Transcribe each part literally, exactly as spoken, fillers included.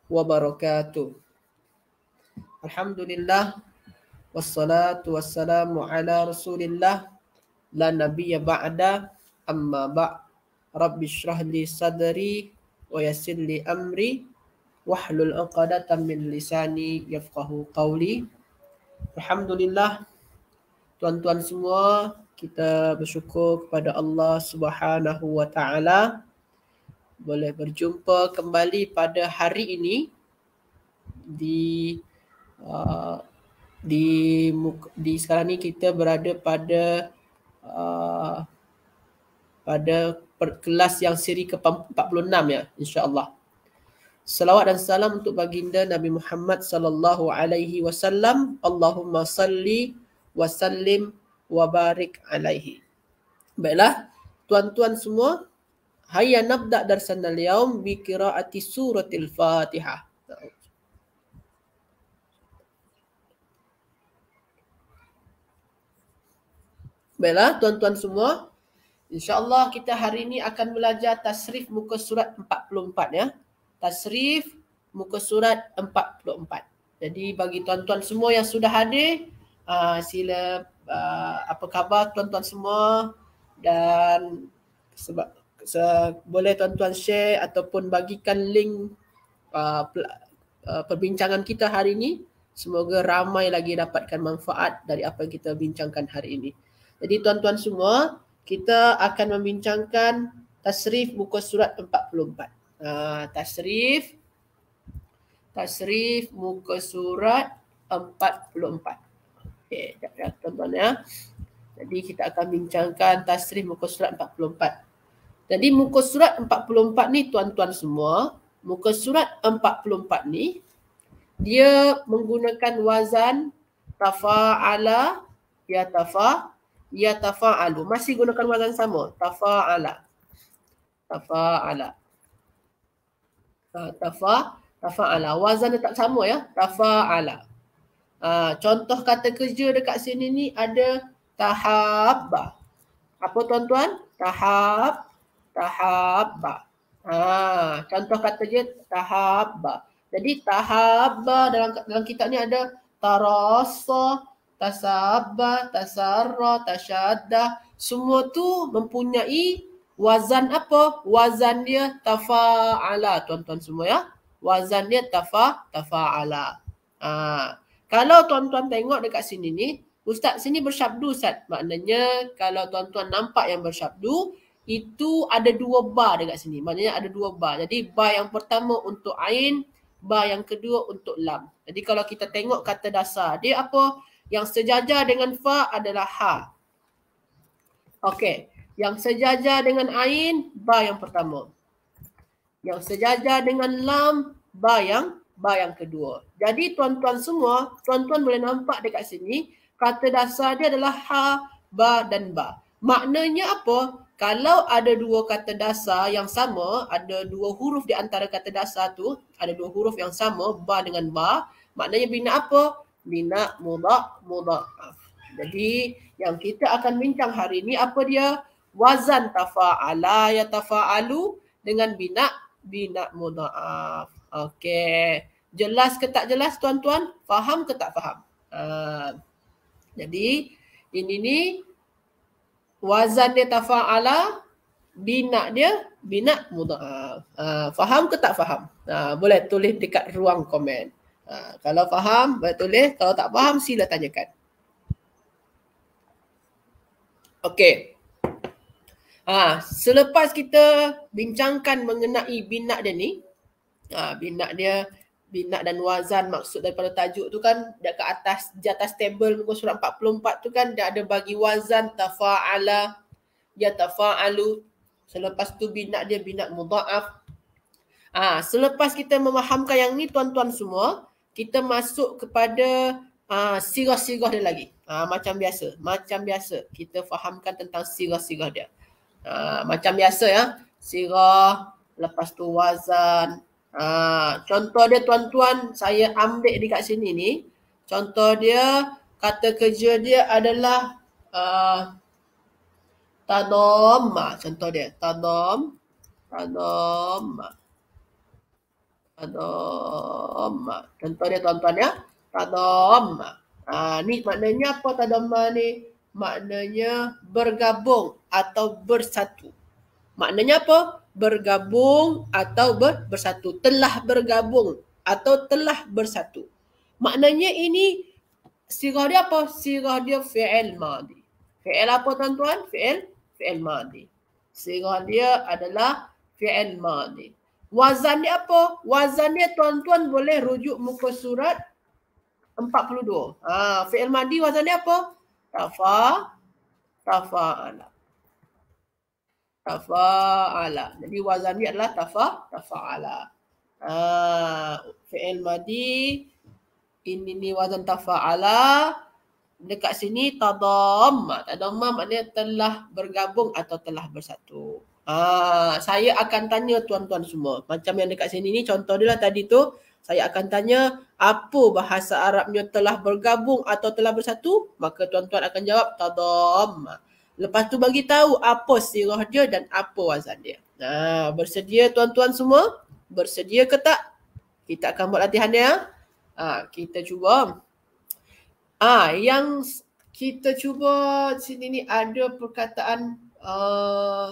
wabarakatuh. Alhamdulillah wassalatu wassalamu ala Rasulillah la nabiyya ba'da amma ba' Rabbi shrah li sadri wa yassir li amri wahlul 'uqdatam min lisani yafqahu qawli. Alhamdulillah, tuan-tuan semua, kita bersyukur kepada Allah Subhanahu wa taala boleh berjumpa kembali pada hari ini di uh, di di sekarang ni kita berada pada uh, pada kelas yang siri ke empat puluh enam ya, insya-Allah. Salawat dan salam untuk baginda Nabi Muhammad sallallahu alaihi wasallam. Allahumma salli wa sallim wa barik alaihi. Baiklah, tuan-tuan semua, hayya nabda darsana al-yaum bi qiraati suratil Fatihah. Baiklah, tuan-tuan semua, insya-Allah kita hari ini akan belajar tasrif muka surat empat puluh empat ya. Tasrif muka surat empat puluh empat. Jadi bagi tuan-tuan semua yang sudah hadir, uh, sila uh, apa khabar tuan-tuan semua, dan sebab se, boleh tuan-tuan share ataupun bagikan link uh, uh, perbincangan kita hari ini. Semoga ramai lagi dapatkan manfaat dari apa yang kita bincangkan hari ini. Jadi tuan-tuan semua, kita akan membincangkan tasrif muka surat empat puluh empat. Uh, tasrif tasrif muka surat empat puluh empat. Okey, ya tuan-tuan ya. Jadi kita akan bincangkan tasrif muka surat empat puluh empat. Jadi muka surat empat puluh empat ni tuan-tuan semua, muka surat empat puluh empat ni dia menggunakan wazan tafa'ala, ya tafa, ya tafa'alu. Masih gunakan wazan sama, tafa'ala. Tafa'ala. Uh, tafa, tafa'ala. Wazan dia tak sama ya, tafa'ala. Uh, contoh kata kerja dekat sini ni ada tahabba. Apa tuan-tuan? Tahab, tahabba. Ha, contoh kata kerja tahabba. Jadi tahabba dalam dalam kitab ni ada tarasa, tasabba, tasarra, tasyadda. Semua tu mempunyai wazan apa? Wazan dia tafa'ala, tuan-tuan semua ya. Wazan dia tafa, tafa'ala. Ha. Kalau tuan-tuan tengok dekat sini ni, Ustaz sini bersyabdu Ustaz. Maknanya kalau tuan-tuan nampak yang bersyabdu, itu ada dua ba dekat sini. Maknanya ada dua ba. Jadi ba yang pertama untuk ain, ba yang kedua untuk lam. Jadi kalau kita tengok kata dasar, dia apa? Yang sejajar dengan fa adalah ha. Okey. Yang sejajar dengan ain, ba yang pertama. Yang sejajar dengan lam, ba yang ba yang kedua. Jadi tuan-tuan semua, tuan-tuan boleh nampak dekat sini, kata dasar dia adalah ha, ba dan ba. Maknanya apa? Kalau ada dua kata dasar yang sama, ada dua huruf di antara kata dasar tu, ada dua huruf yang sama, ba dengan ba, maknanya bina apa? Bina mudha' mudha'af. Jadi yang kita akan bincang hari ini apa dia? Wazan tafa'ala ya tafa'alu dengan bina bina mudha'af. Okey. Jelas ke tak jelas tuan-tuan? Faham ke tak faham? Uh, jadi ini ni wazan dia tafa'ala, bina dia bina mudha'af. Uh, faham ke tak faham? Uh, boleh tulis dekat ruang komen. Uh, kalau faham boleh tulis, kalau tak faham sila tanyakan. Okey. Ha, selepas kita bincangkan mengenai bina dia ni, ha, bina dia, bina dan wazan, maksud daripada tajuk tu kan, dekat atas, di atas table muka surat empat puluh empat tu kan, dia ada bagi wazan tafa'ala, ya tafa'alu. Selepas tu bina dia bina mudha'af. Ha, selepas kita memahamkan yang ni tuan-tuan semua, kita masuk kepada ha, sirah-sirah dia lagi. Ha, macam biasa, macam biasa kita fahamkan tentang sirah-sirah dia. Ha, macam biasa ya, sirah, lepas tu wazan. Ha, contoh dia tuan-tuan, saya ambil dekat sini ni. Contoh dia, kata kerja dia adalah uh, tadom. Contoh dia, tadom, tadom. Tadamma. Contoh dia tuan-tuan ya. Tadamma. Ha, ni maknanya apa tadamma ni? Maknanya bergabung atau bersatu. Maknanya apa? Bergabung atau ber, bersatu. Telah bergabung atau telah bersatu. Maknanya ini sirah dia apa? Sirah dia fi'il madi. Fi'il apa tuan-tuan? Fi'il fi'il madi. Sirah dia adalah fi'il madi. Wazan dia apa? Wazan dia tuan-tuan boleh rujuk muka surat empat puluh dua. Ha, fi'il madi wazan dia apa? Tafa, tafa'ala. Tafa'ala. Jadi wazan dia adalah tafa, tafa'ala. Ha, fi'il madi, ini ni wazan tafa'ala. Dekat sini tadamma. Tadamma maknanya telah bergabung atau telah bersatu. Ah, saya akan tanya tuan-tuan semua. Macam yang dekat sini ni contoh dia lah tadi tu. Saya akan tanya apa bahasa Arabnya telah bergabung atau telah bersatu? Maka tuan-tuan akan jawab tadamma. Lepas tu bagi tahu apa sirah dia dan apa wazan dia. Nah, bersedia tuan-tuan semua? Bersedia ke tak? Kita akan buat latihan dia. Ah, kita cuba. Ah, yang kita cuba sini ni ada perkataan uh,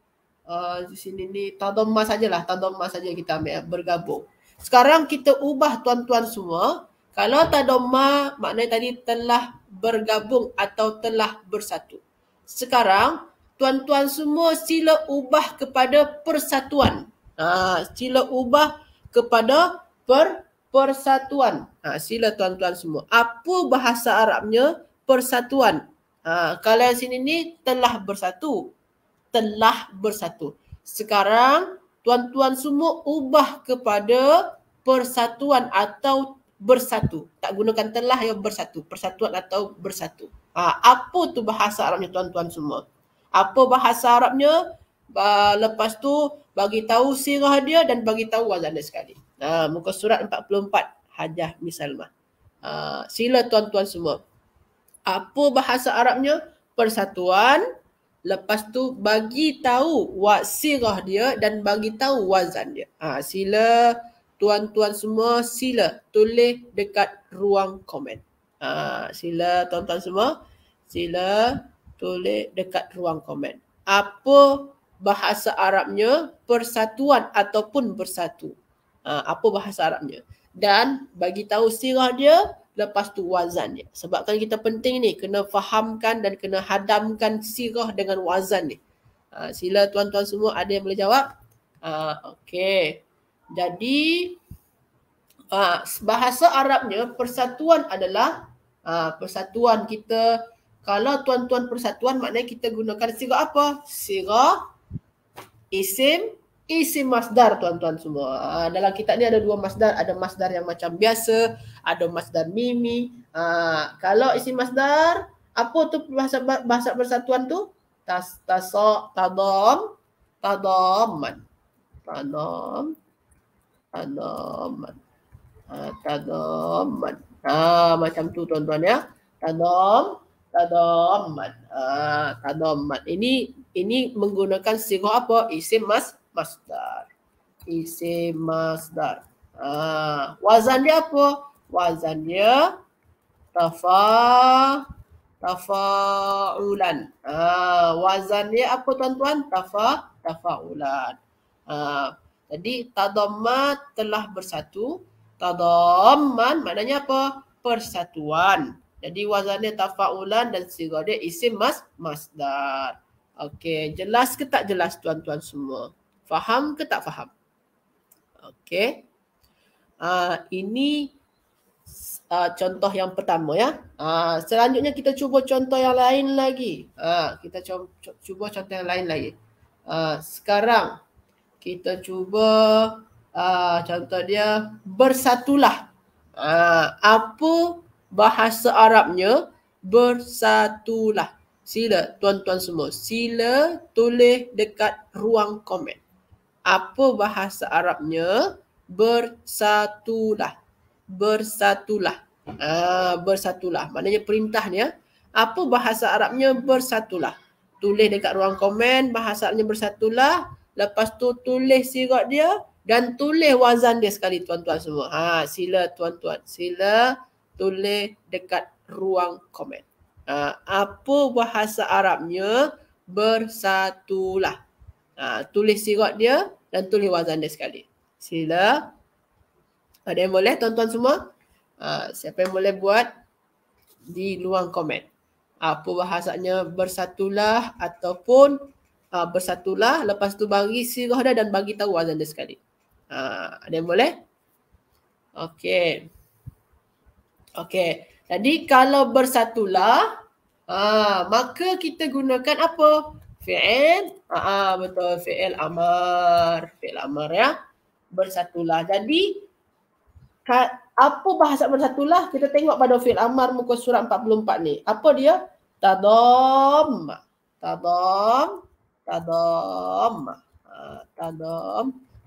Uh, di sini ni tadamma sajalah, tadamma saja kita ambil bergabung. Sekarang kita ubah tuan-tuan semua. Kalau tadamma maknanya tadi telah bergabung atau telah bersatu. Sekarang tuan-tuan semua sila ubah kepada persatuan. Ha, sila ubah kepada per persatuan. Ha, sila tuan-tuan semua. Apa bahasa Arabnya persatuan? Ha, kalau sini ni telah bersatu. Telah bersatu. Sekarang tuan-tuan semua ubah kepada persatuan atau bersatu. Tak gunakan telah yang bersatu. Persatuan atau bersatu. Ha, apa tu bahasa Arabnya tuan-tuan semua? Apa bahasa Arabnya? Ba, lepas tu bagi tahu sirah dia dan bagi tahu wazan dia sekali. Ha, muka surat empat puluh empat. Hajah Misalmah. Ha, sila tuan-tuan semua. Apa bahasa Arabnya? Persatuan. Lepas tu bagi tahu sirah dia dan bagi tahu wazan dia. Ha, sila tuan-tuan semua sila tulis dekat ruang komen. Ha, sila tuan-tuan semua sila tulis dekat ruang komen. Apa bahasa Arabnya persatuan ataupun bersatu? Ha, apa bahasa Arabnya? Dan bagi tahu sirah dia, lepas tu wazan dia. Sebab kan kita penting ni, kena fahamkan dan kena hadamkan sirah dengan wazan ni. Ha, sila tuan-tuan semua ada yang boleh jawab? Ha, Okey. Jadi, ha, bahasa Arabnya persatuan adalah ha, persatuan kita. Kalau tuan-tuan persatuan maknanya kita gunakan sirah apa? Sirah isim Isim masdar tuan-tuan semua. Ha, dalam kitab ni ada dua masdar. Ada masdar yang macam biasa. Ada masdar mimi. Ha, kalau isim masdar, apa tu bahasa bahasa persatuan tu? Tas, tasa, tadam, tadaman. Tadam, tadaman. Ha, tadaman. Ha, macam tu tuan-tuan ya. Tadam, tadaman. Ha, tadaman. Ini ini menggunakan sirah apa? Isim mas masdar. Isim masdar. Ha, wazan dia apa? Wazan dia tafa tafaulan. Ha, wazan dia apa tuan-tuan? Tafa tafaulan. Ha, jadi tadamma telah bersatu. Tadamman maknanya apa? Persatuan. Jadi wazan dia tafaulan dan sirah dia isim mas masdar. Okey, jelas ke tak jelas tuan-tuan semua? Faham ke tak faham? Okey. Uh, ini uh, contoh yang pertama ya. Uh, selanjutnya kita cuba contoh yang lain lagi. Uh, kita cuba, cuba contoh yang lain lagi. Uh, sekarang kita cuba uh, contoh dia bersatulah. Uh, apa bahasa Arabnya bersatulah? Sila tuan-tuan semua. Sila tulis dekat ruang komen. Apa bahasa Arabnya bersatulah? Bersatulah. Ah, bersatulah. Maknanya perintahnya. Apa bahasa Arabnya bersatulah? Tulis dekat ruang komen bahasa Arabnya bersatulah. Lepas tu tulis sirah dia dan tulis wazan dia sekali tuan-tuan semua. Ha, sila tuan-tuan, sila tulis dekat ruang komen. Ha, apa bahasa Arabnya bersatulah. Ha, tulis sirat dia dan tulis wazan dia sekali. Sila. Ada yang boleh tuan-tuan semua? Ha, siapa yang boleh buat di ruang komen? Apa bahasanya bersatulah ataupun uh, bersatulah, lepas tu bagi sirah dia dan bagi tahu wazan dia sekali. Uh, ada yang boleh? Okey. Okey. Jadi kalau bersatulah, uh, maka kita gunakan apa? Fi'il. Uh, betul, fi'il amar. Fi'il amar ya. Bersatulah. Jadi apa bahasa bersatulah? Kita tengok pada fi'il amar muka surat empat puluh empat ni. Apa dia? Tadam. Tadam. Tadam. Tadam.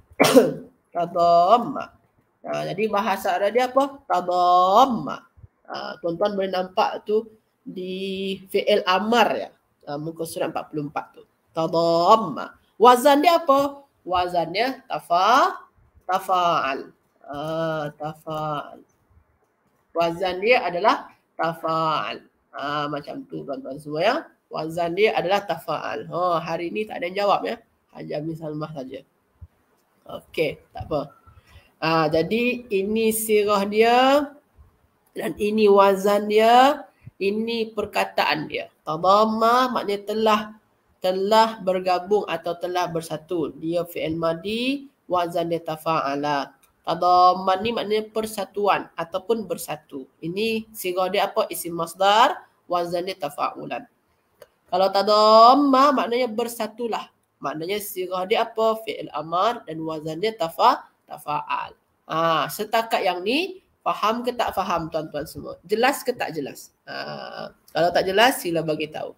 Tadam. Nah, jadi bahasa Arab dia apa? Tadam. Ha, tuan-tuan boleh nampak tu di fi'il amar ya. Ha, muka surat empat puluh empat tu. Tadam. Wazan dia apa? Wazan dia tafa, tafa'al. Uh, tafa'al. Wazan dia adalah tafa'al. Uh, macam tu tuan-tuan semua ya. Wazan dia adalah tafa'al. Oh, hari ni tak ada yang jawab ya. Haji Amin Salmah saja. Okey, tak apa. Uh, jadi ini sirah dia dan ini wazan dia, ini perkataan dia. Tadamma maknanya telah telah bergabung atau telah bersatu. Dia fi'il madi, wazan dia tafa'ala. Tadamman ni maknanya persatuan ataupun bersatu. Ini sirah dia apa? Isim masdar, wazan dia tafa'ulan. Kalau tadamma maknanya bersatulah. Maknanya sirah dia apa? Fi'il amar dan wazan dia tafa, tafa'al. Ha, setakat yang ni, faham ke tak faham tuan-tuan semua? Jelas ke tak jelas? Ha, kalau tak jelas, sila bagi tahu.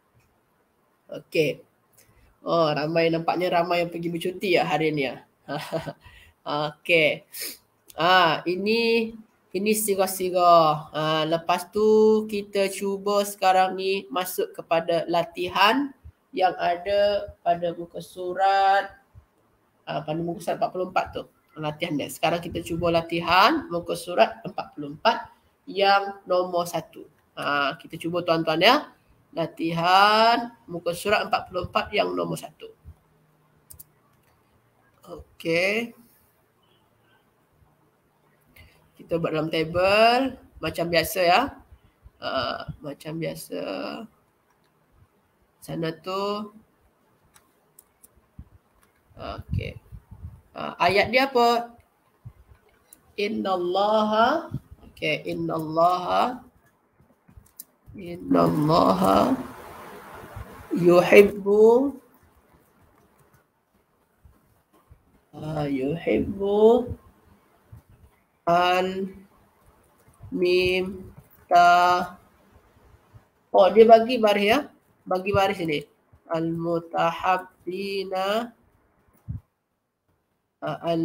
Okey. Oh, ramai nampaknya ramai yang pergi bercuti ya hari ni ya. Okey. Ah, ini ini sirah-sirah. Ah, lepas tu kita cuba sekarang ni masuk kepada latihan yang ada pada muka surat ah, pada muka surat empat puluh empat tu. Latihan dia. Sekarang kita cuba latihan muka surat empat puluh empat yang nombor satu. Ah, kita cuba tuan-tuan ya. Latihan muka surat empat puluh empat yang nombor satu. Okey. Kita buat dalam table macam biasa ya. Uh, macam biasa. Sana tu. Okey. Uh, ayat dia apa? Innallaha. Okey, innallaha. Innallaha yuhibbu uh, yuhibbu al mim ta. Oh, dia bagi baris ya. Bagi baris ini. Al mutahabbina al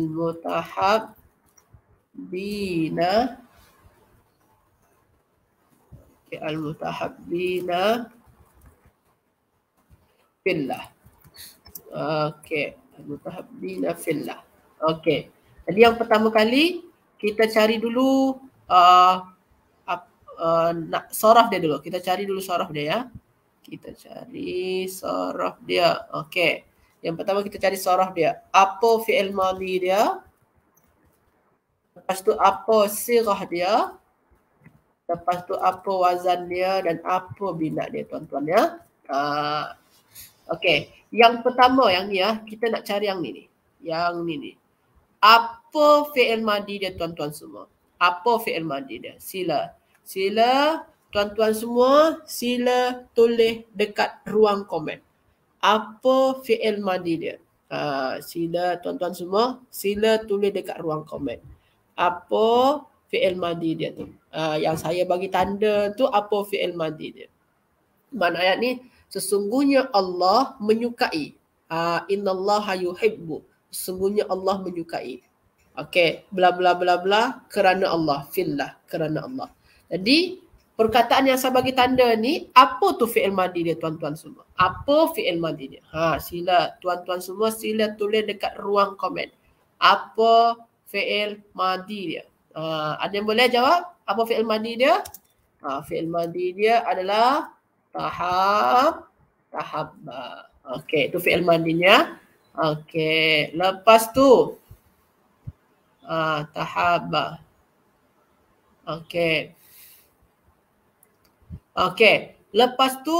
mutahabbina. Okay, al mutahabbina fillah. Okey, al mutahabbina fillah. Okey. Jadi yang pertama kali kita cari dulu uh, uh, nak soraf dia dulu. Kita cari dulu soraf dia ya. Kita cari soraf dia. Okey. Yang pertama kita cari soraf dia. Apa fi'il madhi dia? Lepas tu apa sirah dia? Lepas tu apa wazan dia dan apa bina dia tuan-tuan ya. Uh, Okey. Yang pertama yang ni ya. Kita nak cari yang ni ni. Yang ni ni. Apa fi'il madhi dia tuan-tuan semua? Apa fi'il madhi dia? Sila. Sila tuan-tuan semua sila tulis dekat ruang komen. Apa fi'il madhi dia? Ha, sila tuan-tuan semua sila tulis dekat ruang komen. Apa fi'il madhi dia tu? Ha, yang saya bagi tanda tu apa fi'il madhi dia? Mana ayat ni? Sesungguhnya Allah menyukai. Ha, innallaha yuhibbu. Sesungguhnya Allah menyukai. Okey, bla bla bla bla kerana Allah, fillah kerana Allah. Jadi perkataan yang saya bagi tanda ni apa tu fi'il madhi dia tuan-tuan semua? Apa fi'il madhi dia? Ha, sila tuan-tuan semua sila tulis dekat ruang komen. Apa fi'il madi dia? Uh, ada yang boleh jawab? Apa fi'il madi dia? Uh, fi'il madi dia adalah tahab, tahabba. Okey, itu fi'il madinya. Okey, lepas tu uh, tahabba. Okey. Okey, lepas tu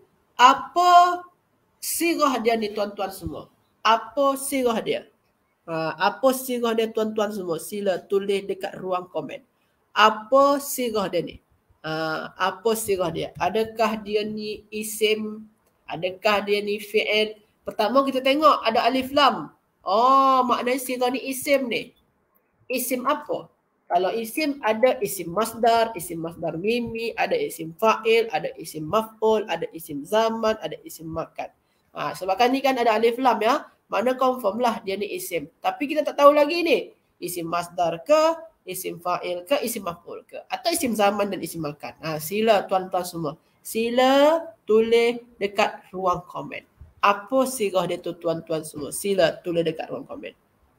apa sirah dia ni tuan-tuan semua? Apa sirah dia? Uh, apa sirah dia tuan-tuan semua? Sila tulis dekat ruang komen. Apa sirah dia ni? Uh, apa sirah dia? Adakah dia ni isim? Adakah dia ni fi'il? Pertama kita tengok ada alif lam. Oh, maknanya sirah ni isim ni. Isim apa? Kalau isim ada isim masdar, isim masdar mimi, ada isim fa'il, ada isim maf'ul, ada isim zaman, ada isim makan. Ha, sebabkan ni kan ada alif lam ya. Mana confirm lah dia ni isim. Tapi kita tak tahu lagi ni. Isim masdar ke, isim fa'il ke, isim maf'ul ke. Atau isim zaman dan isim makan. Ha, sila tuan-tuan semua. Sila tulis dekat ruang komen. Apa sirah dia tu tuan-tuan semua? Sila tulis dekat ruang komen.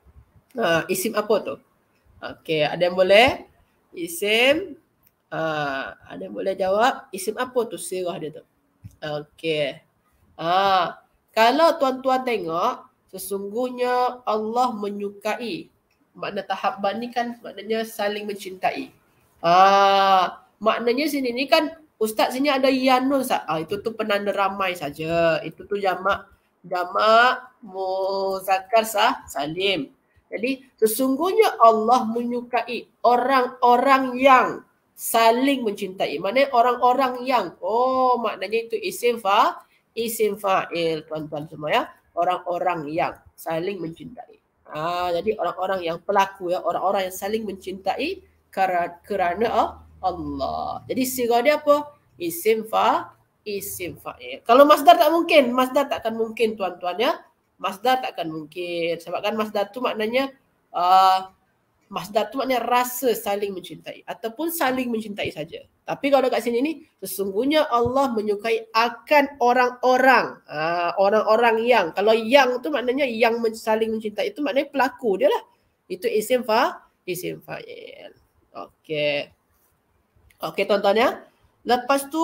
Ha, isim apa tu? Okey, ada yang boleh? Isim. Uh, ada yang boleh jawab? Isim apa tu sirah dia tu? Okey. Uh, kalau tuan-tuan tengok, sesungguhnya Allah menyukai. Makna tahabban ni kan maknanya saling mencintai. Uh, maknanya sini ni kan Ustaz sini ada yanun. Ah, itu tu penanda ramai saja. Itu tu jamak jamak muzakkar sah salim. Jadi sesungguhnya Allah menyukai orang-orang yang saling mencintai. Maknanya orang-orang yang, oh maknanya itu isim fa, isim fa'il tuan-tuan semua ya. Orang-orang yang saling mencintai. Ah, jadi orang-orang yang pelaku ya, orang-orang yang saling mencintai kerana, kerana Allah. Jadi sirah dia apa? Isim fa, isim fa'il. Kalau masdar tak mungkin, masdar tak akan mungkin tuan-tuan ya. Masdar tak akan mungkin. Sebab kan masdar tu maknanya uh, masdar tu maknanya rasa saling mencintai ataupun saling mencintai saja. Tapi kalau kat sini ni sesungguhnya Allah menyukai akan orang-orang, uh, orang-orang yang. Kalau yang tu maknanya yang saling mencintai itu maknanya pelaku dia lah. Itu isim fa, isim fa'il. Okey. Okey tuan-tuan ya. Lepas tu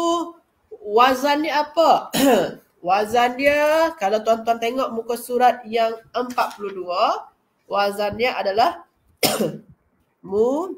wazan ni apa? Wazan dia, kalau tuan-tuan tengok muka surat yang empat puluh dua, wazannya adalah mu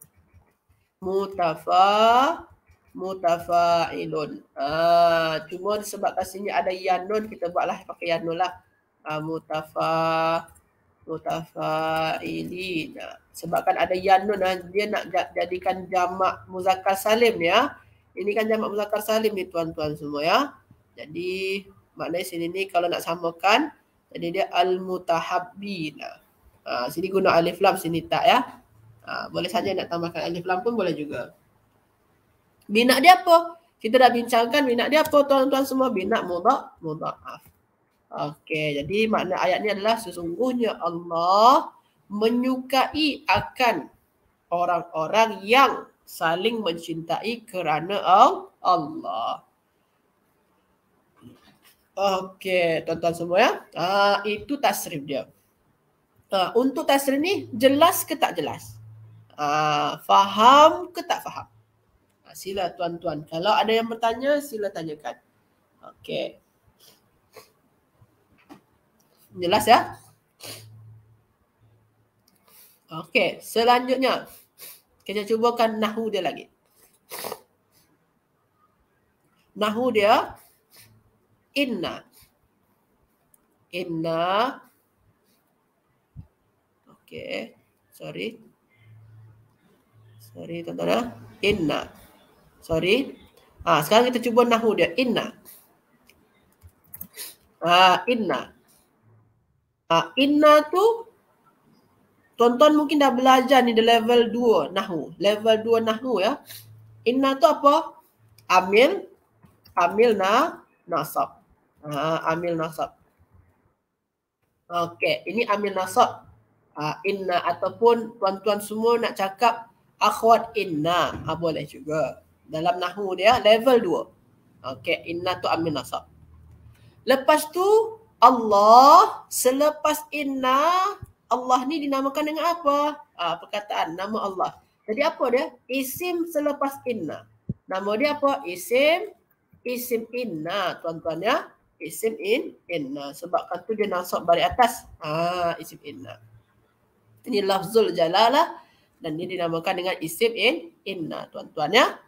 mutafa mutafa'ilun. Ah, cuma sebab kat sini ada yanun, kita buatlah pakai yanun lah. Ah, mutafa mutafa'ilin. Sebab kan ada yanun, dia nak jadikan jamak muzakkar salim ya. Ini kan jamak muzakkar salim ni tuan-tuan semua ya. Jadi maknanya sini ni kalau nak samakan, jadi dia al-mutahabbin. Ha, sini guna alif lam, sini tak ya. Ha, boleh saja nak tambahkan alif lam pun boleh juga. Bina dia apa? Kita dah bincangkan bina dia apa tuan-tuan semua? Bina mudha, mudha'af. Okey, jadi makna ayat ni adalah sesungguhnya Allah menyukai akan orang-orang yang saling mencintai kerana Allah. Okey, tuan-tuan semua ya. Uh, itu tasrif dia. Uh, untuk tasrif ni jelas ke tak jelas? Uh, faham ke tak faham? Uh, sila tuan-tuan. Kalau ada yang bertanya, sila tanyakan. Okey. Jelas ya? Okey, selanjutnya kita cubakan nahu dia lagi. Nahu dia inna. Inna. Okey, sorry. Sorry tuan-tuan. Inna. Sorry. Ah, sekarang kita cuba nahu dia. Inna. Ah, inna. Ah, inna tu tuan-tuan mungkin dah belajar ni di level dua nahu. Level dua nahu ya. Inna tu apa? Amil. Amil na nasab. Ha, amil nasab. Okey, ini amil nasab. Ha, inna ataupun tuan-tuan semua nak cakap akhwat inna. Ha, boleh juga. Dalam nahu dia level dua. Okey, inna tu amil nasab. Lepas tu Allah selepas inna Allah ni dinamakan dengan apa? Ah, perkataan nama Allah. Jadi apa dia? Isim selepas inna. Nama dia apa? Isim isim inna, tuan-tuan ya. Isim in inna. Sebabkan tu dia nasab balik atas. Ah, isim inna. Ini lafzul jalalah dan dia dinamakan dengan isim in inna, tuan-tuan ya.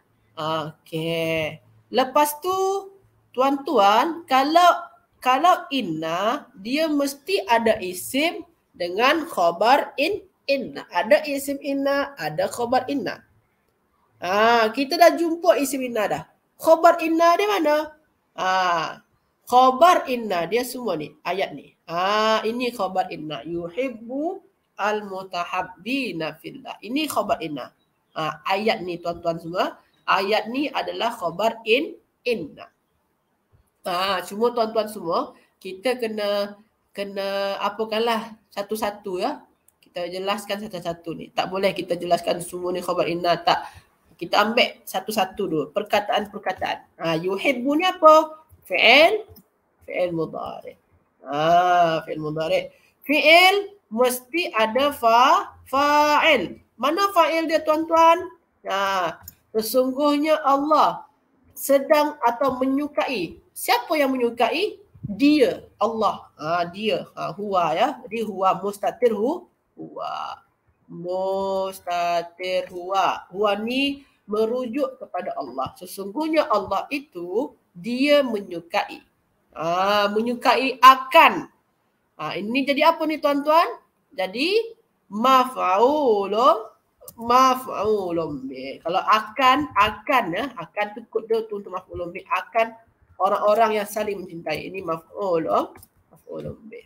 Okey. Lepas tu tuan-tuan, kalau kalau inna dia mesti ada isim dengan khabar in inna. Ada isim inna, ada khabar inna. Ah, kita dah jumpa isim inna dah. Khabar inna dia mana? Ah, khabar inna dia semua ni, ayat ni. Ah, ini khabar inna. Yuhibbu al-mutahabbina fillah. Ini khabar inna. Ah, ayat ni tuan-tuan semua. Ayat ni adalah khabar in inna. Ah, cuma tuan-tuan semua, kita kena kena apakanlah satu-satu ya. Kita jelaskan satu-satu ni. Tak boleh kita jelaskan semua ni khabar inna, tak. Kita ambil satu-satu dulu, perkataan-perkataan. Ah, yuhibbu ni apa? Fi'il, fi'il mudhari'. Ah, fi'il mudhari'. Fi'il mesti ada fa fa'il. Mana fa'il dia tuan-tuan? Nah, sesungguhnya Allah sedang atau menyukai. Siapa yang menyukai? Dia, Allah. Ha, dia, ha, huwa ya. Jadi huwa mustatir hu, huwa. Mustatir huwa. Huwa ni merujuk kepada Allah. Sesungguhnya Allah itu dia menyukai. Ha, menyukai akan. Ha, ini jadi apa ni tuan-tuan? Jadi maf'ulun maf'ulun bih. Kalau akan, akan ya, akan tu kode tu untuk maf'ulun bih, akan orang-orang yang saling mencintai. Ini maf'ulun, maf'ulun bih.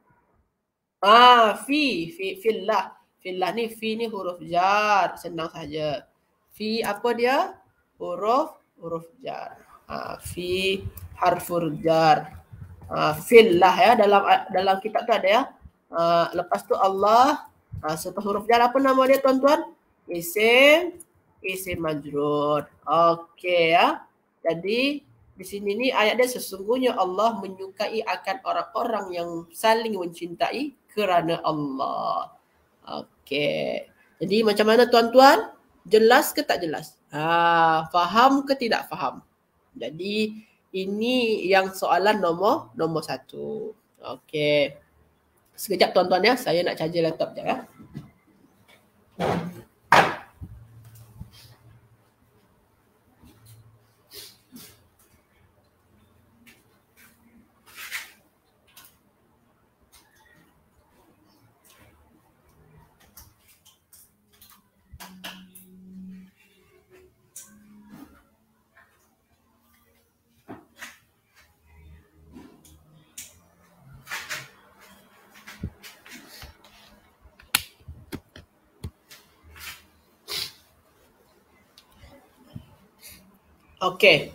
Ah, fi, fi fillah. Fillah ni fi ni huruf jar, senang saja. Fi apa dia? Huruf huruf jar. Ah, fi harfur jar. Ah, fillah ya, dalam dalam kitab tu ada ya. Ah, lepas tu Allah. Ha, setelah huruf jar apa nama dia tuan-tuan? Isim, isim majrur. Okey ya. Jadi di sini ni ayat dia sesungguhnya Allah menyukai akan orang-orang yang saling mencintai kerana Allah. Okey. Jadi macam mana tuan-tuan? Jelas ke tak jelas? Ha, faham ke tidak faham? Jadi ini yang soalan nombor nombor satu. Okey. Sekejap tuan-tuan ya, saya nak charger laptop sekejap ya. Okey.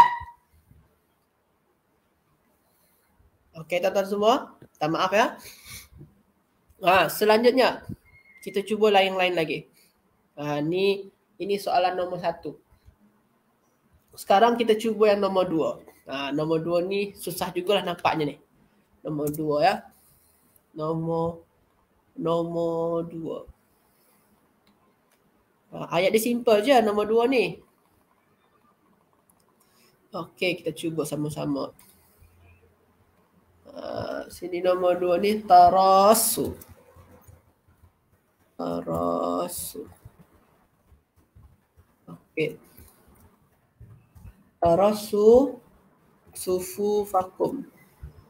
Okey tuan-tuan semua, minta maaf ya. Ha, selanjutnya kita cuba lain-lain lagi. Ha, ni ini soalan nombor satu. Sekarang kita cuba yang nombor dua. Ha, nombor dua ni susah jugalah nampaknya ni. Nombor dua ya. Nombor nombor dua. Ha, ayat dia simple je nombor dua ni. Okey, kita cuba sama-sama. Uh, sini nombor dua ni tarasu. Tarasu. Okey. Tarasu sufufakum.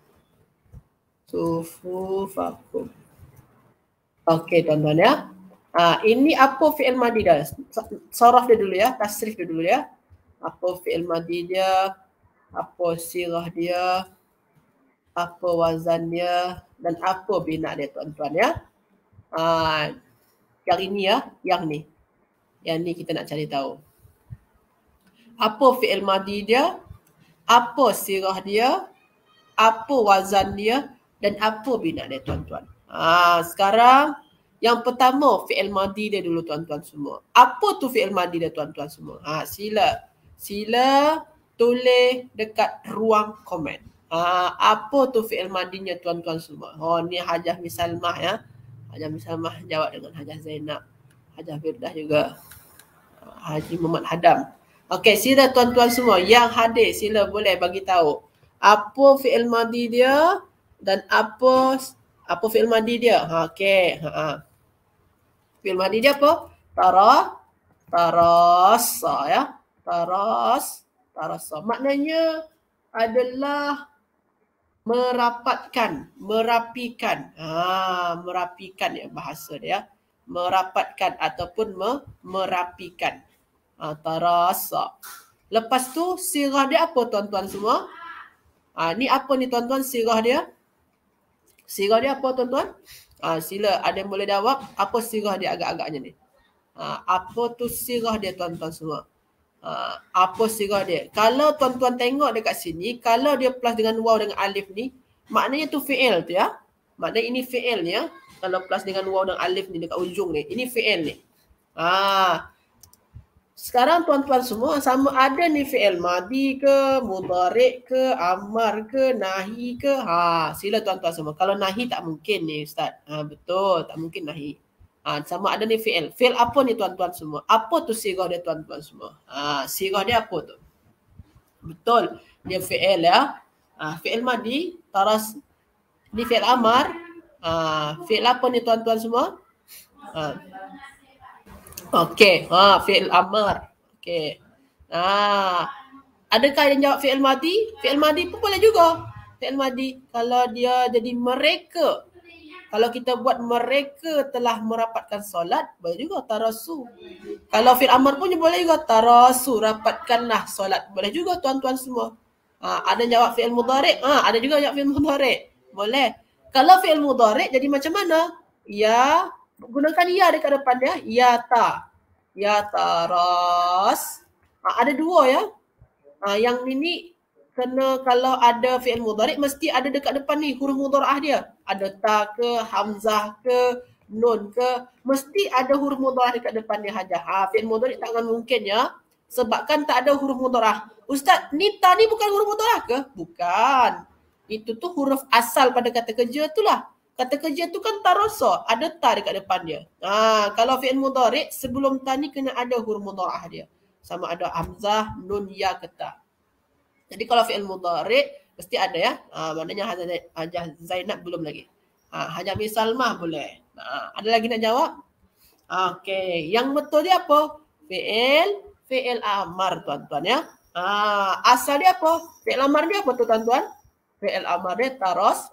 Sufufakum. Okey tuan-tuan ya. Uh, ini apa fi'il madi dia? Saraf dia dulu ya, tasrif dia dulu ya. Apa fi'il madi dia, apa sirah dia, apa wazan dia, dan apa bina dia tuan-tuan ya. Ha, yang ini ya, yang ni. Yang ni kita nak cari tahu. Apa fi'il madi dia, apa sirah dia, apa wazan dia, dan apa bina dia tuan-tuan. Ha, sekarang yang pertama fi'il madi dia dulu tuan-tuan semua. Apa tu fi'il madi dia tuan-tuan semua? Ha, sila. Sila tulis dekat ruang komen. Ha, apa tu fi'il madinya tuan-tuan semua? Oh, ni Hajah Misalmah ya. Hajah Misalmah jawab dengan Hajah Zainab. Hajah Firdah juga. Haji Muhammad Hadam. Okey, sila tuan-tuan semua yang hadir sila boleh bagi tahu apa fi'il madi dia dan apa apa fi'il madi dia. Ha, okey. Ha, ha. Fi'il madi dia apa? Tara, tarasa ya. Taras, tarasa. Maknanya adalah merapatkan, merapikan. Ha, merapikan ya bahasa dia. Merapatkan ataupun me, merapikan. Ha, tarasa. Lepas tu sirah dia apa tuan-tuan semua? Ha, ni apa ni tuan-tuan sirah dia? Sirah dia apa tuan-tuan? Ha, sila ada yang boleh jawab apa sirah dia agak-agaknya ni. Ha, apa tu sirah dia tuan-tuan semua? Ha, apa sirah dia? Kalau tuan-tuan tengok dekat sini, kalau dia plus dengan waw dengan alif ni, maknanya tu fi'il tu ya. Maknanya ini fi'il ni ya. Kalau plus dengan waw dan alif ni dekat ujung ni, ini fi'il ni. Ha. Sekarang tuan-tuan semua sama ada ni fi'il madi ke, mudhari' ke, amar ke, nahi ke. Ha, sila tuan-tuan semua. Kalau nahi tak mungkin ni Ustaz. Ha, betul, tak mungkin nahi. Ha, sama ada ni fi'il. Fi'il apa ni tuan-tuan semua? Apa tu sirah dia tuan-tuan semua? Ha, sirah dia apa tu? Betul, dia fi'il ya. Ha, fi'il madi, taras, ni fi'il amar. Ha, fi'il apa ni tuan-tuan semua? Ha. Okey, ha, fi'il amar. Okey. Ha, adakah yang jawab fi'il madi? Fi'il madi pun boleh juga. Fi'il madi kalau dia jadi mereka. Kalau kita buat mereka telah merapatkan solat, boleh juga tarasu. Kalau fi'il amar pun boleh juga tarasu, rapatkanlah solat. Boleh juga tuan-tuan semua. Ha, ada jawab fi'il mudhari'? Ha, ada juga jawab fi'il mudhari'. Boleh. Kalau fi'il mudhari' jadi macam mana? Ya, gunakan ya dekat depan dia. Ya ta. Ya taras. Ha, ada dua ya. Ha, yang ini kena kalau ada fi'il mudhari' mesti ada dekat depan ni huruf mudhara'ah dia. Ada ta ke, hamzah ke, nun ke, mesti ada huruf mudhara'ah dekat depan dia Hajah. Ha, fi'il mudhari' takkan mungkin ya. Sebabkan tak ada huruf mudhara'ah. Ustaz, ni ta ni bukan huruf mudhara'ah ke? Bukan. Itu tu huruf asal pada kata kerja tu lah. Kata kerja tu kan tarasa, ada ta dekat depan dia. Ha, kalau fi'il mudhari' sebelum ta ni kena ada huruf mudhara'ah dia. Sama ada hamzah, nun, ya ke ta. Jadi kalau fi'il mudhari' mesti ada ya. Ha, maknanya Hajah Zainab belum lagi. Ha, Hajah Misalmah boleh. Ha, ada lagi nak jawab? Okey, yang betul dia apa? Fi'il, fi'il amar tuan-tuan ya. Ha, asal dia apa? Fi'il amar dia apa tu tuan-tuan? Fi'il amar dia taras,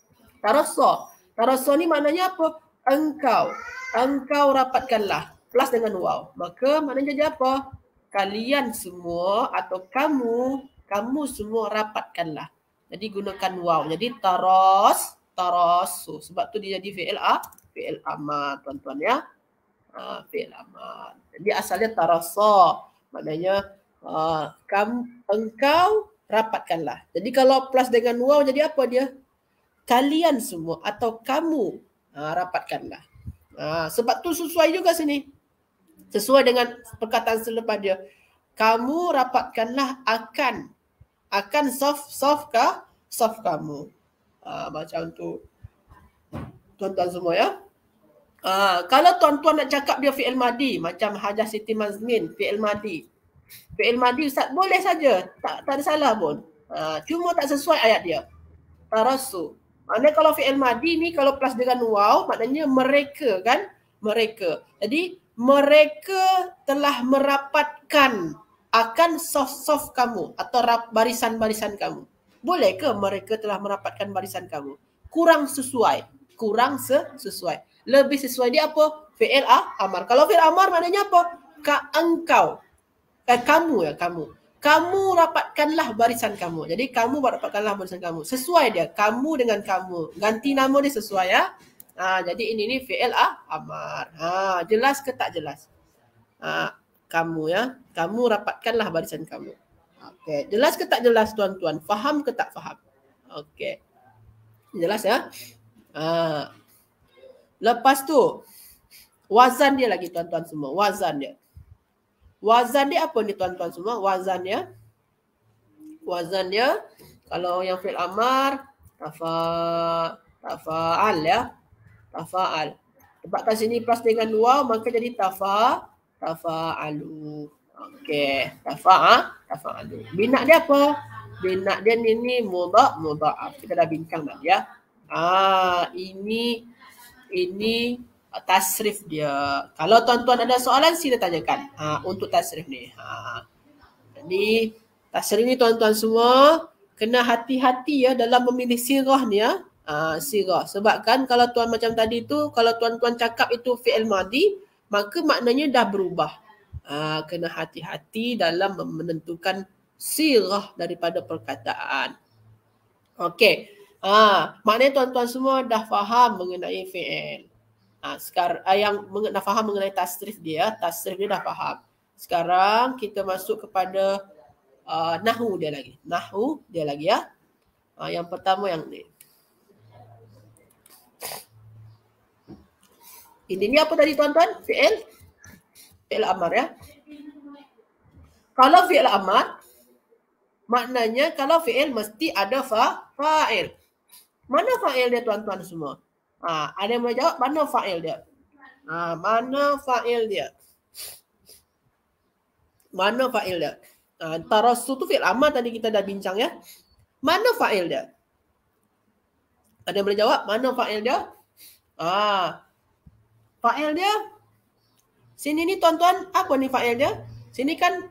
tarasa. Tarasa ni maknanya apa? Engkau. Engkau rapatkanlah. Plus dengan waw. Maka maknanya jadi apa? Kalian semua atau kamu, kamu semua rapatkanlah. Jadi gunakan waw. Jadi taras, tarasu. Sebab tu dia jadi fi'il a, fi'il amar tuan-tuan ya. Ha, fi'il amar. Jadi asalnya tarasa. Maknanya uh, kamu, engkau rapatkanlah. Jadi kalau plus dengan waw jadi apa dia? Kalian semua atau kamu ha, rapatkanlah. Ha, sebab tu sesuai juga sini. Sesuai dengan perkataan selepas dia. Kamu rapatkanlah akan. Akan soft, soft kah? Soft kamu. Ha, macam tu. Tuan-tuan semua ya. Ha, kalau tuan-tuan nak cakap dia fi'il madi. Macam Hajah Siti Mazmin. Fi'il madi. Fi'il madi Ustaz boleh saja. Tak, tak ada salah pun. Ha, cuma tak sesuai ayat dia. Tarasu. Maknanya kalau fi'il madi ni kalau plus dengan waw maknanya mereka kan? Mereka. Jadi mereka telah merapatkan akan soft-soft kamu atau barisan-barisan kamu. Boleh ke mereka telah merapatkan barisan kamu? Kurang sesuai. Kurang sesuai. Lebih sesuai dia apa? Fi'il amar. Kalau fi'il amar maknanya apa? Ka engkau. Eh, kamu ya, kamu. Kamu rapatkanlah barisan kamu. Jadi kamu rapatkanlah barisan kamu. Sesuai dia. Kamu dengan kamu. Ganti nama dia sesuai ya. Ha, jadi ini ni fi'il amar. Ha, jelas ke tak jelas? Ha, kamu ya. Kamu rapatkanlah barisan kamu. Okey. Jelas ke tak jelas tuan-tuan? Faham ke tak faham? Okey. Jelas ya. Ha. Lepas tu. Wazan dia lagi tuan-tuan semua. Wazan dia. Wazan dia apa ni tuan-tuan semua? Wazan dia. Wazan dia. Kalau yang fi'il amar. Tafa, tafa'al ya. tafa'al. Tempatkan sini plus dengan waw, maka jadi tafa, tafa'alu. Okey, tafa'a, tafa'alu. Bina dia apa? Bina dia ini mudha' mudha'af. Kita dah bincang tadi ya. Ah, ini ini tasrif dia. Kalau tuan-tuan ada soalan sila tanyakan. Ha, untuk tasrif ni. Ha. Jadi tasrif ni tuan-tuan semua kena hati-hati ya dalam memilih sirah ni ya. Ha, sirah. Sebab kan kalau tuan macam tadi tu, kalau tuan-tuan cakap itu fi'il madi, maka maknanya dah berubah. Ha, kena hati-hati dalam menentukan sirah daripada perkataan. Okey. Ha, maknanya tuan-tuan semua dah faham mengenai fi'il. Ha, sekarang yang dah faham mengenai tasrif dia, tasrif dia dah faham. Sekarang kita masuk kepada uh, nahu dia lagi. Nahu dia lagi ya. Ha, yang pertama yang ni. Ini ni apa tadi tuan-tuan? Fi'il? Fi'il amar ya. Kalau fi'il amar, maknanya kalau fi'il mesti ada fa, fa'il. Mana fa'il dia tuan-tuan semua? Ha, ada yang boleh jawab mana fa'il dia? Ha, mana fa'il dia? Mana fa'il dia? Ha, tarassu tu fi'il amar tadi kita dah bincang ya. Mana fa'il dia? Ada yang boleh jawab mana fa'il dia? Ha, fa'il dia? Sini ni tuan-tuan, apa ni fa'il dia? Sini kan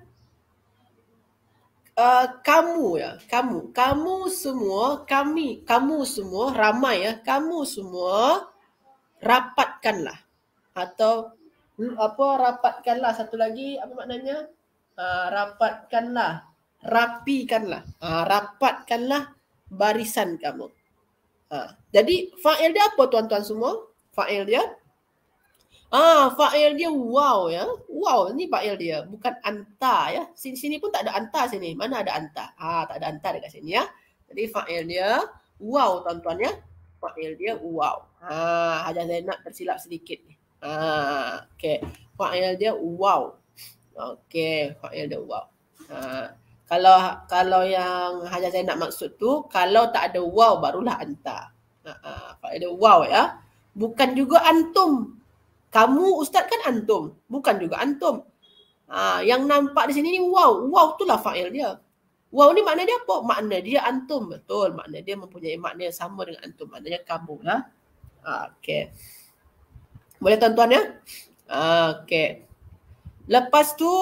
Uh, kamu ya, kamu, kamu semua, kami, kamu semua, ramai ya, kamu semua rapatkanlah atau apa rapatkanlah, satu lagi apa maknanya? Uh, rapatkanlah, rapikanlah, uh, rapatkanlah barisan kamu. Uh, jadi fa'il dia apa tuan-tuan semua? Fa'il dia Ah, fa'il dia wow ya. Wow ni fa'il dia, bukan anta ya. Sini sini pun tak ada anta sini. Mana ada anta? Ah, tak ada anta dekat sini ya. Jadi fa'il dia wow tuan-tuan ya. Fa'il dia wow. Ha, Hajah Zainab tersilap sedikit ni. Ha, okey. Fa'il dia wow. Okey, fa'il dia wow. Ha, kalau kalau yang Hajah Zainab maksud tu, kalau tak ada wow barulah anta. Ha, ha, fa'il dia wow ya. Bukan juga antum. Kamu ustaz kan antum, bukan juga antum. Ha, yang nampak di sini ni wow, wow itulah fa'il dia. Wow ni makna dia apa? Makna dia antum, betul. Makna dia mempunyai makna yang sama dengan antum, maknanya kamu lah. Ha, okey. Boleh tuan-tuan ya? Ha, okey. Lepas tu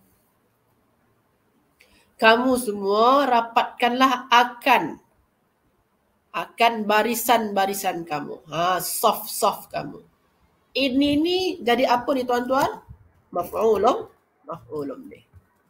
kamu semua rapatkanlah akan akan barisan-barisan kamu. Ha, soft-soft kamu. Ini ni jadi apa ni tuan-tuan? Maf'ulun, maf'ulun ni.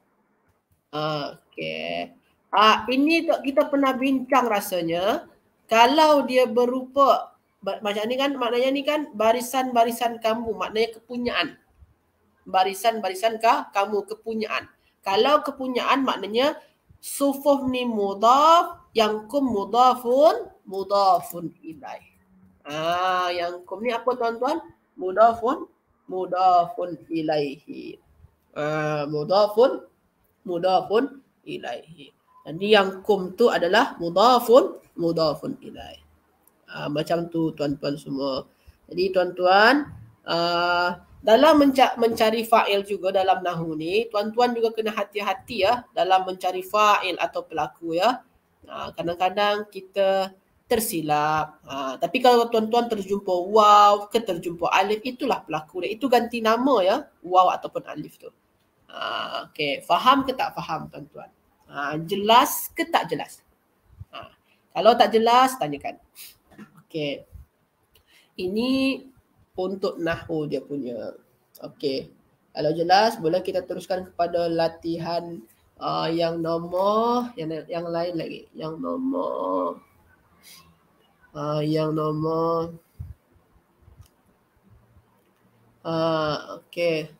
Okey. Ah, ini kita pernah bincang rasanya. Kalau dia berupa macam ni kan, maknanya ni kan barisan-barisan kamu, maknanya kepunyaan. Barisan-barisan kah kamu kepunyaan. Kalau kepunyaan maknanya sufuf ni mudhaf, yang kum mudhafun, mudhafun ilaih. Ah, yang kum ni apa tuan-tuan? Mudhafun, mudhafun ilaihi. Uh, mudhafun, mudhafun ilaihi. Jadi yang kum tu adalah mudhafun, mudhafun ilaihi. Uh, macam tu tuan-tuan semua. Jadi tuan-tuan, uh, dalam menca- mencari fa'il juga dalam nahwu ni, tuan-tuan juga kena hati-hati ya dalam mencari fa'il atau pelaku ya. Uh, kadang-kadang kita tersilap. Ha, tapi kalau tuan-tuan terjumpa waw ke terjumpa alif, itulah pelaku dia. Itu ganti nama ya, waw ataupun alif tu. Ha, Okey, faham ke tak faham tuan-tuan? Ha, jelas ke tak jelas? Ha, kalau tak jelas, tanyakan. Okey. Ini untuk nahwu dia punya. Okey. Kalau jelas, boleh kita teruskan kepada latihan uh, yang nombor, yang, yang lain lagi. Yang nombor Uh, yang nombor uh, okey.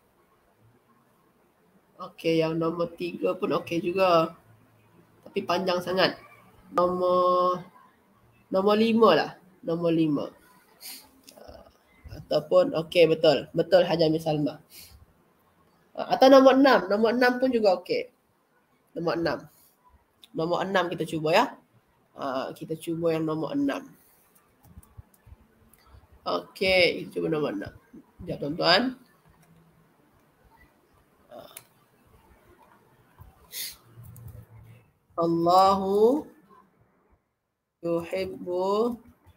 Okey, yang nombor tiga pun okey juga. Tapi panjang sangat. Nombor nombor lima lah. Nombor lima. Uh, ataupun okey, betul. Betul Hajah Misalma. Uh, atau nombor enam. Nombor enam pun juga okey. Nombor enam. Nombor enam kita cuba ya. Uh, kita cuba yang nombor enam. Okey, itu mana-mana. Sekejap tuan-tuan. Allahu yuhibbu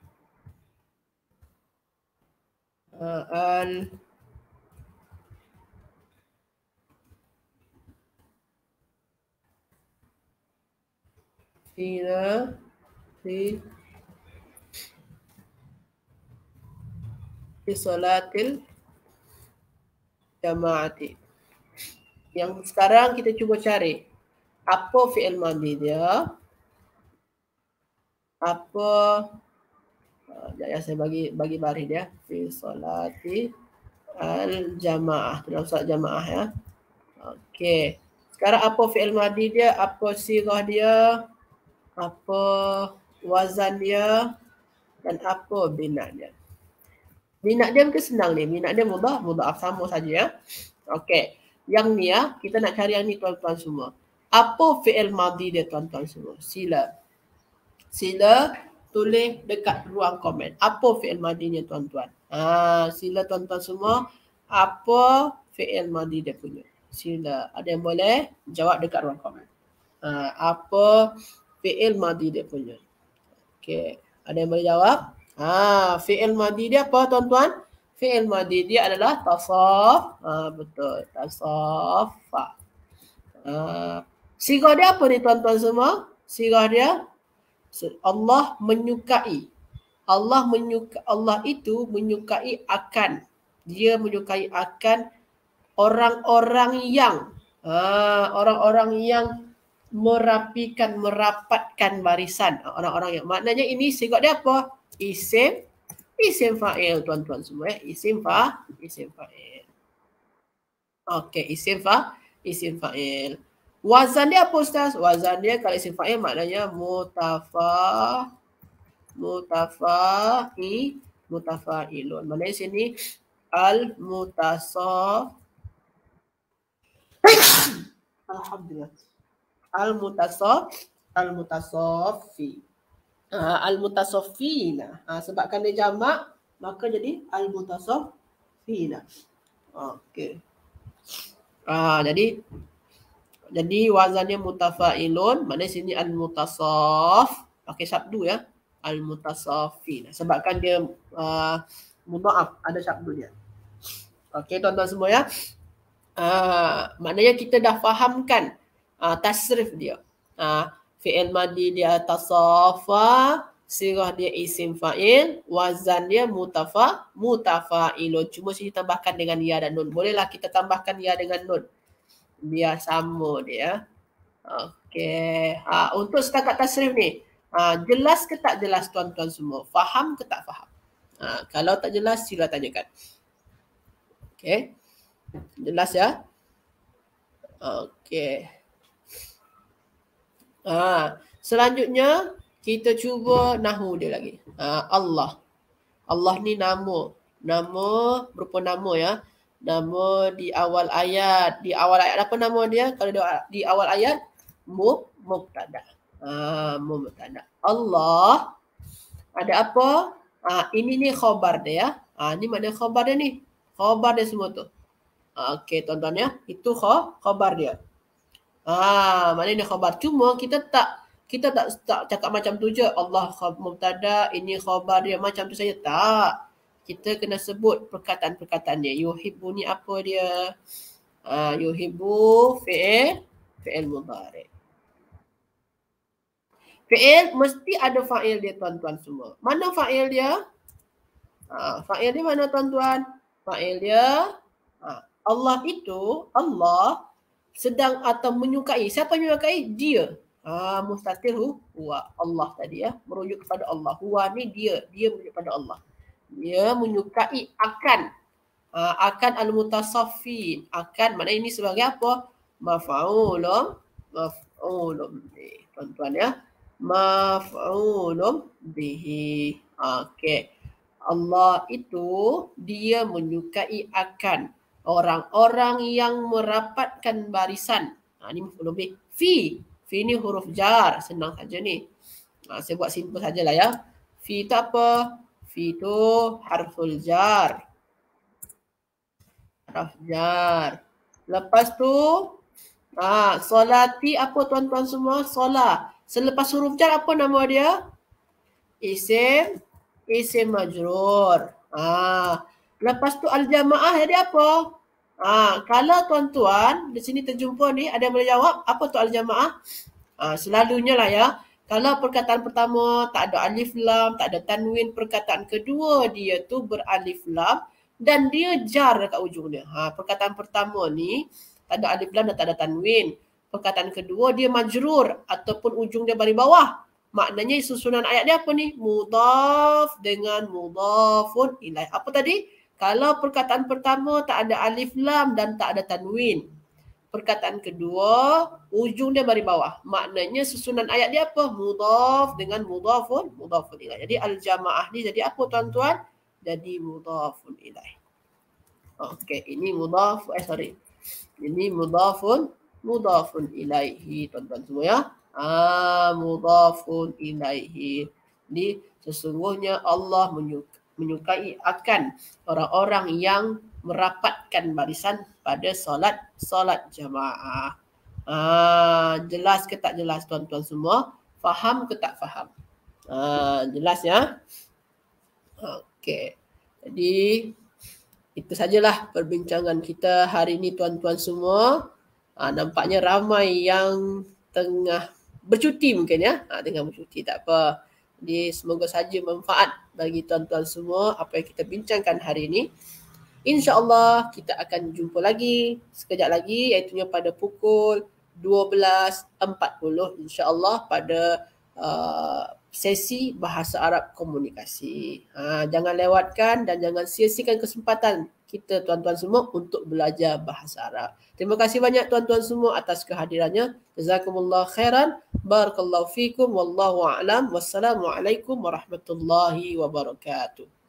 uh, al fina fi fi salatil jamaati. Yang sekarang kita cuba cari apa fi'il madhi dia, apa uh, ya saya bagi bagi baris dia fi salati al jamaah, dalam solat jamaah ya. Okey. Sekarang apa fi'il madhi dia, apa sirah dia, apa wazan dia dan apa bina dia. Bina dia mungkin senang ni, bina dia mudah, mudah sama saja ya. Okey. Yang ni ya, kita nak cari yang ni tuan-tuan semua. Apa fi'il madhi dia tuan-tuan semua? Sila. Sila tulis dekat ruang komen. Apa fi'il madhinya tuan-tuan? Ha, sila tuan-tuan semua. Apa fi'il madhi dia punya? Sila. Ada yang boleh jawab dekat ruang komen. Ha, apa fi'il madhi dia punya? Okey. Ada yang boleh jawab? Ha, fi'il madhi dia apa tuan-tuan? Fi'il madhi dia adalah tasaf. Ha, betul. Tasaffa. Ha, sirah dia apa ni tuan-tuan semua? Sirah dia Allah menyukai. Allah menyuka Allah itu menyukai akan. Dia menyukai akan orang-orang yang ha, orang-orang yang merapikan, merapatkan barisan. Orang-orang yang maknanya ini sirah dia apa? Isim isim fa'il tuan-tuan semua eh. Isim fa isim fa'il. Okey, isim fa isim fa'il. Wazan dia apa Ustaz? Wazan dia kalau isim fa'il maknanya mutafa mutafa'i mutafa'ilun. Maknanya sini al mutasaf Alhamdulillah. Al mutasaf al mutasaffi. Uh, al mutasaffina. Uh, sebabkan dia jamak maka jadi al mutasaffina. Okey. Ah uh, jadi Jadi wazannya mutafa'ilun, maknanya sini al-mutasaf, pakai sabdu ya, al-mutasafin. Sebabkan dia uh, mudha'af, ada sabdu dia. Okey tuan-tuan semua ya. Uh, maknanya kita dah fahamkan uh, tasrif dia. Uh, fi'il madhi dia tasafa, sirah dia isim fa'il, wazan dia mutafa, mutafa'ilun. Cuma sini tambahkan dengan ya dan nun. Bolehlah kita tambahkan ya dengan nun. Biar sama dia. Okey. Ha, untuk setakat tasrif ni, ha, jelas ke tak jelas tuan-tuan semua? Faham ke tak faham? Ha, kalau tak jelas, sila tanyakan. Okey. Jelas ya? Okey. Ha, selanjutnya, kita cuba nahu dia lagi. Ha, Allah. Allah ni nama. Nama, berupa nama ya. Nama di awal ayat. Di awal ayat apa nama dia? Kalau di awal ayat, mubtada. Ah, mubtada. Allah. Ada apa? Ah, ini ni khabar dia ya. Ah, ni mana khabar dia ni? Khabar dia semua tu. Ah, okey tuan-tuan ya. Itu khabar dia. Ah, mana ni khabar. Cuma kita tak kita tak, tak cakap macam tu je. Allah mubtada, ini khabar dia. Macam tu saja. Tak. Kita kena sebut perkataan-perkataan dia. Yuhibbu ni apa dia? Uh, yuhibbu fi'il, fi'il mudhari'. Fi'il mesti ada fa'il dia tuan-tuan semua. Mana fa'il dia? Uh, fa'il dia mana tuan-tuan? Fa'il dia, uh, Allah itu, Allah sedang atau menyukai. Siapa menyukai? Dia. Uh, mustatir hu, huwa. Allah tadi ya. Merujuk kepada Allah. Huwa ni dia. Dia merujuk kepada Allah. Dia menyukai akan uh, akan al-mutasaffin. Akan maknanya ini sebagai apa? Maf'ulun maf'ulun bihi. Tuan-tuan ya. Maf'ulun bihi. Okey. Allah itu dia menyukai akan orang-orang yang merapatkan barisan. Ha, ini maf'ulun bihi. Fi. Fi ni huruf jar. Senang saja ni. Ha, saya buat simple sajalah ya. Fi itu apa? Fi tu harful jar. Harf jar. Lepas tu, ah, solati apa tuan-tuan semua? Solat. Selepas huruf jar apa nama dia? Isim, isim majrur. Ah, lepas tu al-jamaah jadi apa? Ah, kalau tuan-tuan di sini terjumpa ni ada yang boleh jawab apa tu al-jamaah? Ah, selalunya lah ya. Kalau perkataan pertama tak ada alif lam, tak ada tanwin, perkataan kedua dia tu beralif lam dan dia jar dekat ujung dia. Ha, perkataan pertama ni tak ada alif lam dan tak ada tanwin. Perkataan kedua dia majrur ataupun ujung dia baris bawah. Maknanya susunan ayat dia apa ni? Mudhaf dengan mudhafun ilaih. Apa tadi? Kalau perkataan pertama tak ada alif lam dan tak ada tanwin. Perkataan kedua, ujung dia baris bawah. Maknanya susunan ayat dia apa? Mudhaf dengan mudhafun, mudhafun ilaih. Jadi al-jamaah ni jadi apa tuan-tuan? Jadi mudhafun ilaih. Okey, ini mudhaf, eh sorry. Ini mudhafun, mudhafun ilaihi tuan-tuan semua ya. Ah, mudhafun ilaihi. Jadi sesungguhnya Allah menyukai akan orang-orang yang merapatkan barisan pada solat solat jamaah. Ah, jelas ke tak jelas tuan-tuan semua? Faham ke tak faham? Ah, jelas ya? Okey. Jadi itu sajalah perbincangan kita hari ini tuan-tuan semua. Ah, nampaknya ramai yang tengah bercuti mungkin ya. Ha, tengah bercuti tak apa. Jadi semoga saja manfaat bagi tuan-tuan semua apa yang kita bincangkan hari ini. InsyaAllah kita akan jumpa lagi sekejap lagi iaitunya pada pukul dua belas empat puluh insyaAllah pada uh, sesi Bahasa Arab Komunikasi. Ha, jangan lewatkan dan jangan sia-siakan kesempatan kita tuan-tuan semua untuk belajar Bahasa Arab. Terima kasih banyak tuan-tuan semua atas kehadirannya. Jazakumullah khairan. Barakallahu fikum. Wallahu a'lam. Wassalamualaikum warahmatullahi wabarakatuh.